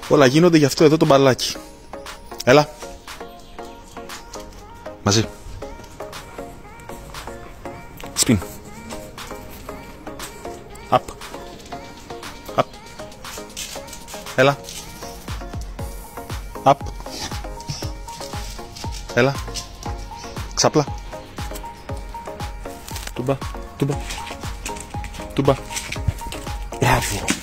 Όλα γίνονται για αυτό εδώ το μπαλάκι. Έλα. Μαζί. Spin. Up. Up. Έλα. Up. Έλα. Ξάπλα. Τούμπα. Τούμπα. Τούμπα. Μπράβο.